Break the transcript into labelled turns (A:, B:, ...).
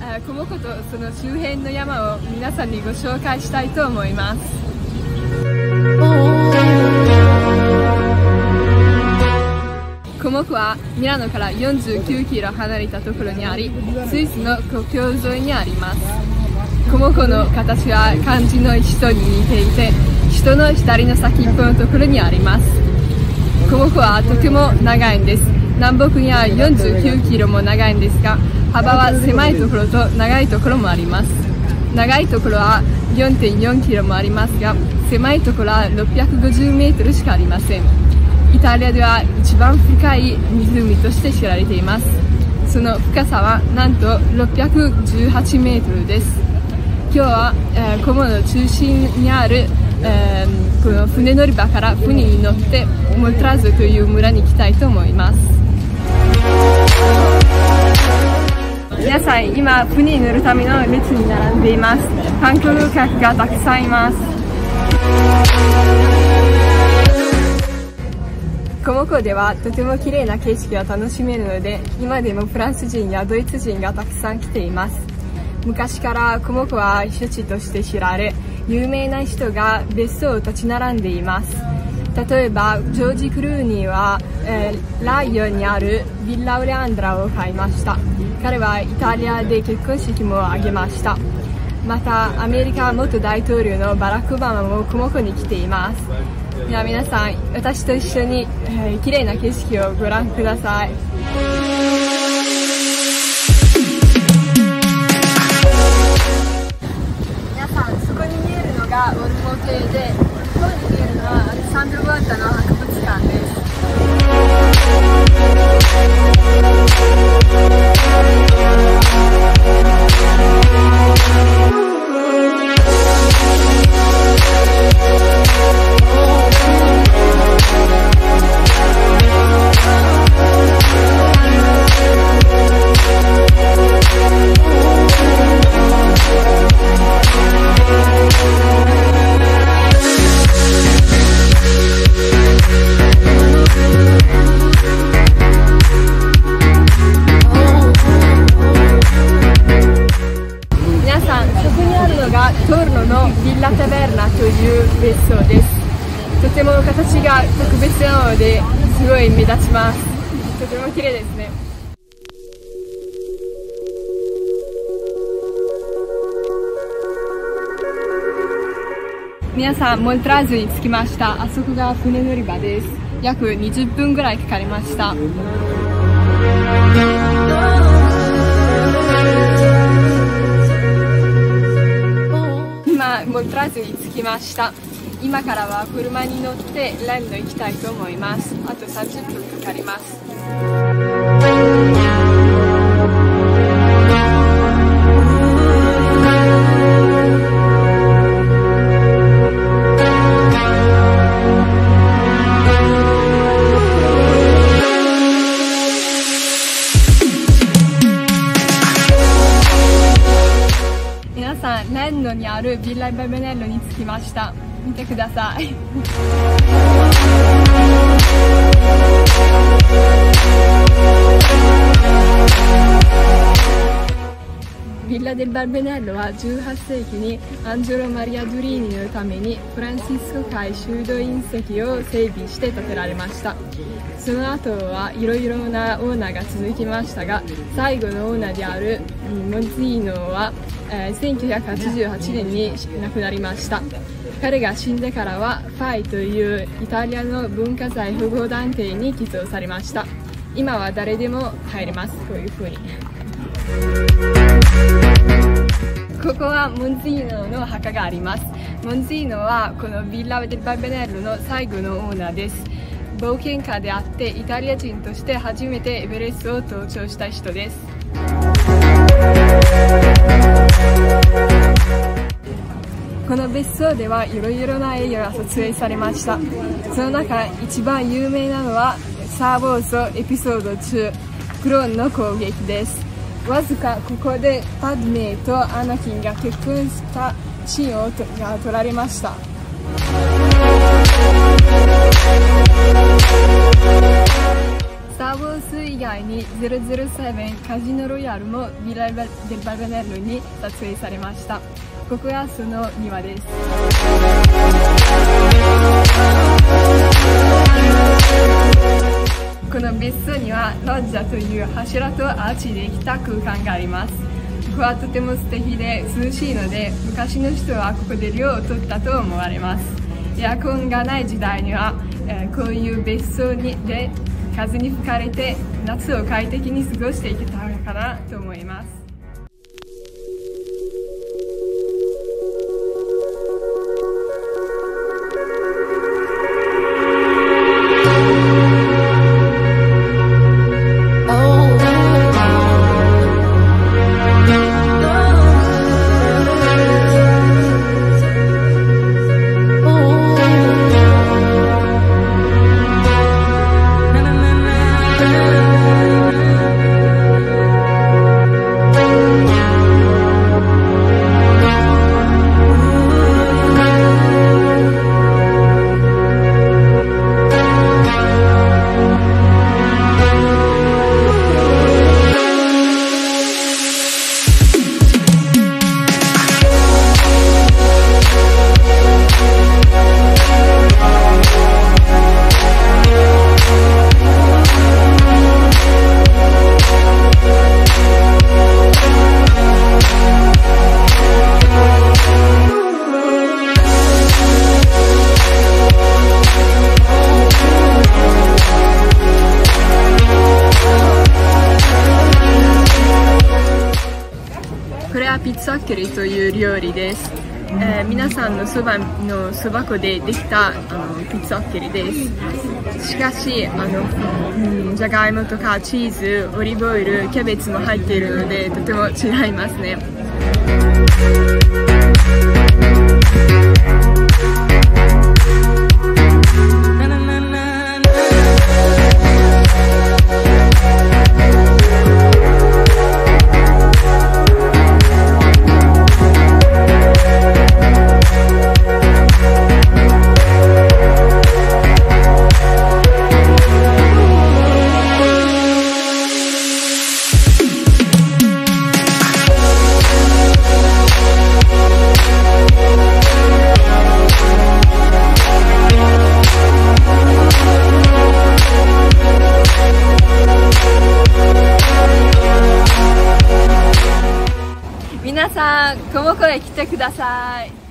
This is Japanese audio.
A: コモ湖とその周辺の山を皆さんにご紹介したいと思います。コモ湖はミラノから49キロ離れたところにあり、スイスの国境沿いにあります。コモ湖の形は漢字の首都に似ていて、首都の左の先っぽのところにあります。コモ湖はとても長いんです。南北には49キロも長いんですが、幅は狭いところと長いところもあります。長いところは 4.4 キロもありますが、狭いところは650メートルしかありません。イタリアでは一番深い湖として知られています。その深さはなんと618メートルです。今日は、コモの中心にある、この船乗り場から船に乗ってモルトラーゾという村に行きたいと思います。皆さん、今船に乗るための列に並んでいます。観光客がたくさんいます。コモ湖ではとても綺麗な景色が楽しめるので、今でもフランス人やドイツ人がたくさん来ています。昔からコモ湖は避暑地として知られ、有名な人が別荘を立ち並んでいます。例えばジョージ・クルーニーは、ライオンにあるヴィッラ・オレアンドラを買いました。彼はイタリアで結婚式も挙げました。またアメリカ元大統領のバラク・オバマもコモ湖に来ています。では皆さん、私と一緒に、綺麗な景色をご覧ください。皆さん、そこに見えるのがオルモ邸で、向こうに見えるのはアレッサンドロ・ボアッタの博物館です。トルノのヴィッラ・タベルナという別荘です。とても形が特別なのですごい目立ちます。とても綺麗ですね。皆さん、モルトラーゾに着きました。あそこが船乗り場です。約20分ぐらいかかりました。モルトラーゾに着きました。今からは車に乗ってランド行きたいと思います。あと30分かかります。ランドにあるヴィッラ・バベネッロに着きました。見てください。ヴィッラ・デル・バベネッロは18世紀にアンジェロ・マリア・ドゥリーニのためにフランシスコ会修道院跡を整備して建てられました。その後はいろいろなオーナーが続きましたが、最後のオーナーであるモンツィーノは1988年に亡くなりました。彼が死んでからはファイというイタリアの文化財保護団体に寄贈されました。今は誰でも入れます。こういう風に。ここはモンツィーノの墓があります。モンツィーノはこのヴィッラ・デル・バベネッロの最後のオーナーです。冒険家であってイタリア人として初めてエベレストを登頂した人です。この別荘ではいろいろな映画が撮影されました。その中一番有名なのはスター・ウォーズエピソード2クローンの攻撃です。わずかここでパドメとアナキンが結婚したシーンが撮られました。スター・ター・ウォーズ以外に007カジノロイヤルもビラ・デル・バルネッロに撮影されました。ここがその庭です。この別荘にはロッジャという柱とアーチでできた空間があります。ここはとても素敵で涼しいので、昔の人はここで涼を取ったと思われます。エアコンがない時代には、こういう別荘で風に吹かれて夏を快適に過ごしていけたのかなと思います。これはピッツァッケリという料理です。皆さんのそば粉でできたピッツァッケリです。しかしじゃがいもとかチーズ、オリーブオイル、キャベツも入っているのでとても違いますね。皆さん、コモコへ来てください。